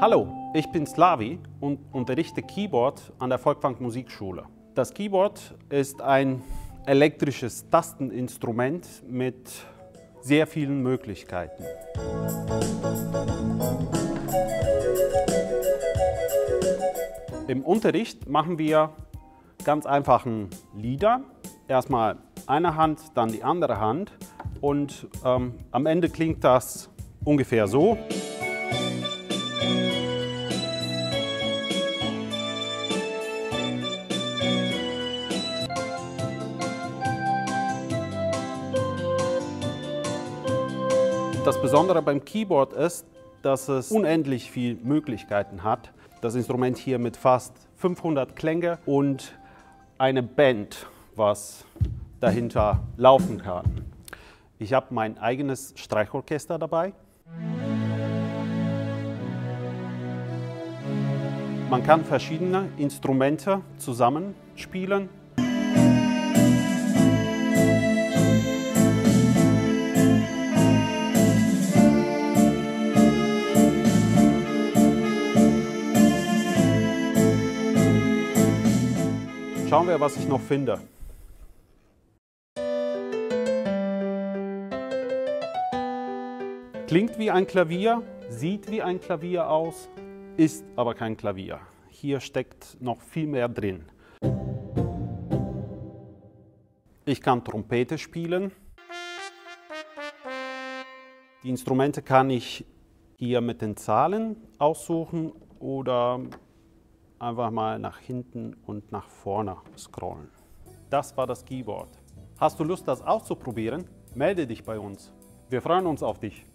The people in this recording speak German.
Hallo, ich bin Slavi und unterrichte Keyboard an der Folkwang Musikschule. Das Keyboard ist ein elektrisches Tasteninstrument mit sehr vielen Möglichkeiten. Im Unterricht machen wir ganz einfachen Lieder. Erstmal eine Hand, dann die andere Hand und am Ende klingt das ungefähr so. Das Besondere beim Keyboard ist, dass es unendlich viele Möglichkeiten hat. Das Instrument hier mit fast 500 Klänge und eine Band, was dahinter laufen kann. Ich habe mein eigenes Streichorchester dabei. Man kann verschiedene Instrumente zusammenspielen. Schauen wir, was ich noch finde. Klingt wie ein Klavier, sieht wie ein Klavier aus, ist aber kein Klavier. Hier steckt noch viel mehr drin. Ich kann Trompete spielen. Die Instrumente kann ich hier mit den Zahlen aussuchen oder einfach mal nach hinten und nach vorne scrollen. Das war das Keyboard. Hast du Lust, das auszuprobieren? Melde dich bei uns. Wir freuen uns auf dich.